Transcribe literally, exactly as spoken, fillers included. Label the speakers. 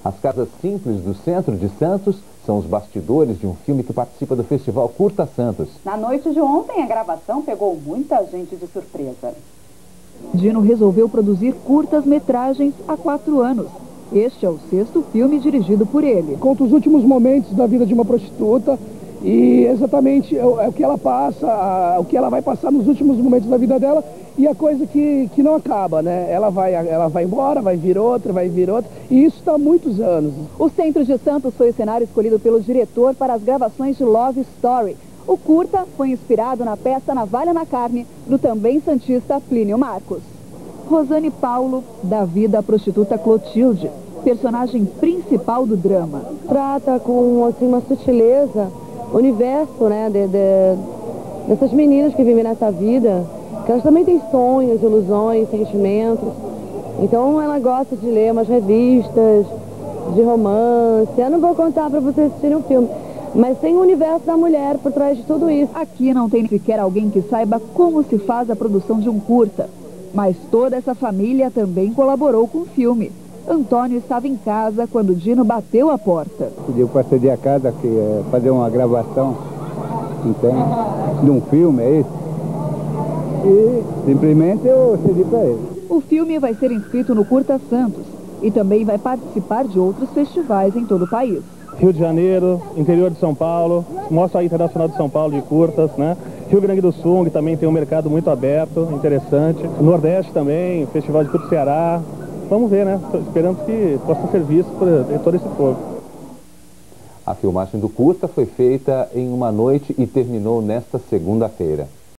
Speaker 1: As casas simples do centro de Santos são os bastidores de um filme que participa do festival Curta Santos.
Speaker 2: Na noite de ontem, a gravação pegou muita gente de surpresa.
Speaker 3: Dino resolveu produzir curtas-metragens há quatro anos. Este é o sexto filme dirigido por ele.
Speaker 4: Conta os últimos momentos da vida de uma prostituta e exatamente é o que ela passa, o que ela vai passar nos últimos momentos da vida dela e a coisa que, que não acaba, né? Ela vai, ela vai embora, vai vir outra, vai vir outra e isso está há muitos anos.
Speaker 3: O Centro de Santos foi o cenário escolhido pelo diretor para as gravações de Love Story. O curta foi inspirado na peça Navalha na Carne, do também santista Plínio Marcos. Rosane Paulo dá vida à prostituta Clotilde, personagem principal do drama.
Speaker 5: Trata com assim, uma sutileza o universo, né, de, de, dessas meninas que vivem nessa vida, que elas também têm sonhos, ilusões, sentimentos. Então ela gosta de ler umas revistas de romance. Eu não vou contar para vocês assistirem o filme, mas tem o universo da mulher por trás de tudo isso.
Speaker 3: Aqui não tem sequer alguém que saiba como se faz a produção de um curta. Mas toda essa família também colaborou com o filme. Antônio estava em casa quando Dino bateu a porta.
Speaker 6: Pediu para ceder a casa, que é fazer uma gravação, entende? De um filme, é isso? E simplesmente eu cedi para ele.
Speaker 3: O filme vai ser inscrito no Curta Santos e também vai participar de outros festivais em todo o país.
Speaker 7: Rio de Janeiro, interior de São Paulo, Mostra Internacional de São Paulo de curtas, né? Rio Grande do Sul, que também tem um mercado muito aberto, interessante. Nordeste também, Festival de Curta Ceará. Vamos ver, né? Esperamos que possa ser visto por todo esse povo.
Speaker 1: A filmagem do curta foi feita em uma noite e terminou nesta segunda-feira.